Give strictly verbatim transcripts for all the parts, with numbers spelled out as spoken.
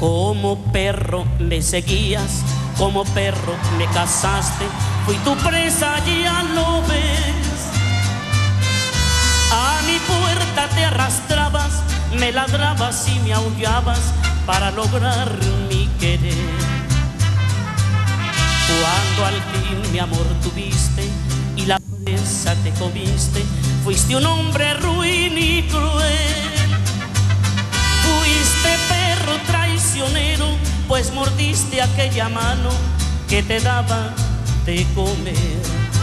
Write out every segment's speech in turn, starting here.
Como perro me seguías, como perro me cazaste, fui tu presa, ya lo ves. A mi puerta te arrastrabas, me ladrabas y me aullabas para lograr mi querer. Cuando al fin mi amor tuviste y la presa te comiste, fuiste un hombre ruin y cruel. Fuiste perro traicionero, pues mordiste aquella mano que te daba de comer.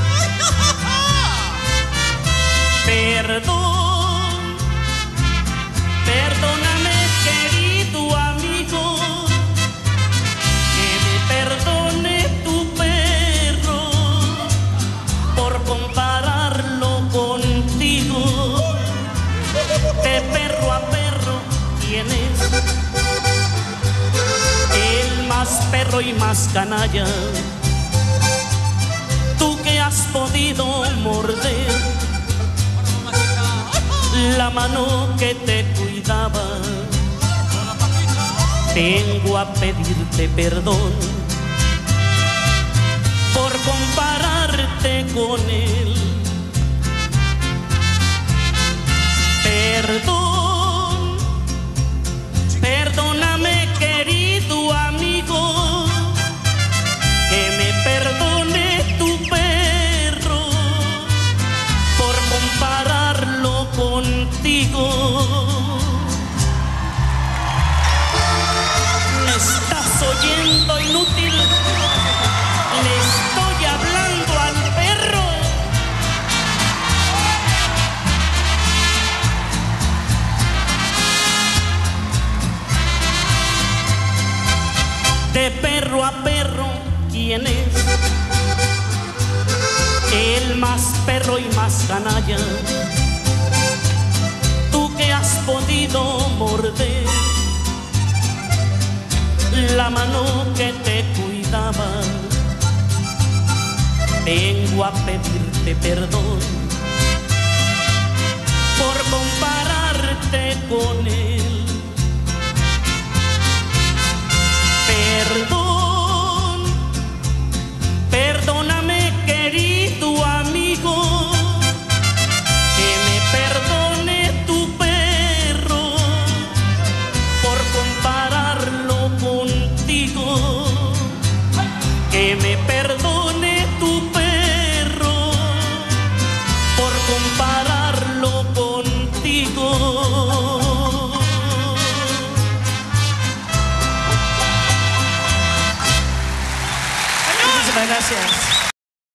Perdón, perdóname querido amigo, que me perdone tu perro por compararlo contigo. De perro a perro, ¿quién es el más perro y más canalla? Tú que has podido morder la mano que te cuidaba. Vengo a pedirte perdón por compararte con él. Perdón, perdóname querido amigo, que me perdone tu perro por compararlo contigo. ¿Me estás oyendo, inútil? Le estoy hablando al perro. De perro a perro, ¿quién es el más perro y más canalla? Tú que has podido morder la mano que te cuidaba. Vengo a pedirte perdón por compararte con él. Perdón, perdóname querido amigo, que me perdone tu perro por compararlo contigo. Que me perdone tu perro por compararlo contigo. Muchas gracias.